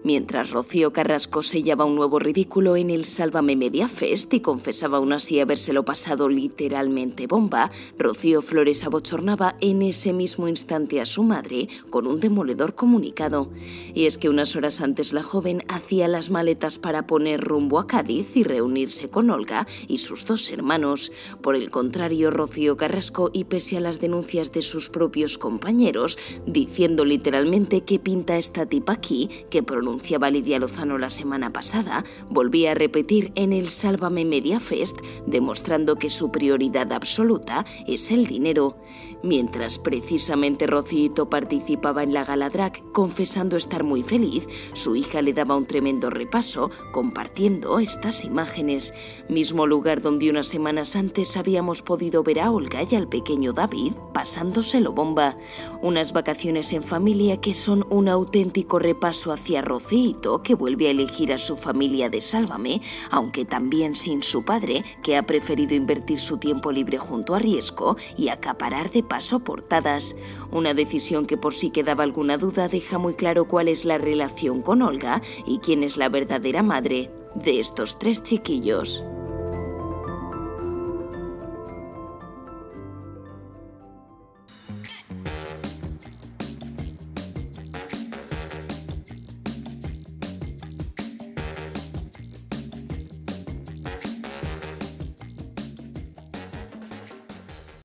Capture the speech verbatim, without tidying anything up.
Mientras Rocío Carrasco sellaba un nuevo ridículo en el Sálvame Media Fest y confesaba aún así habérselo pasado literalmente bomba, Rocío Flores abochornaba en ese mismo instante a su madre con un demoledor comunicado. Y es que unas horas antes la joven hacía las maletas para poner rumbo a Cádiz y reunirse con Olga y sus dos hermanos. Por el contrario, Rocío Carrasco, y pese a las denuncias de sus propios compañeros, diciendo literalmente "¿Qué pinta esta tipa aquí?", que pronunciaba Lidia Lozano la semana pasada, volvía a repetir en el Sálvame Media Fest, demostrando que su prioridad absoluta es el dinero. Mientras precisamente Rocíito participaba en la gala drag, confesando estar muy feliz, su hija le daba un tremendo repaso, compartiendo estas imágenes. Mismo lugar donde unas semanas antes habíamos podido ver a Olga y al pequeño David pasándoselo bomba. Unas vacaciones en familia que son un auténtico repaso hacia Rocíito, que vuelve a elegir a su familia de Sálvame, aunque también sin su padre, que ha preferido invertir su tiempo libre junto a Riesco y acaparar de paso portadas. Una decisión que, por si quedaba alguna duda, deja muy claro cuál es la relación con Olga y quién es la verdadera madre de estos tres chiquillos.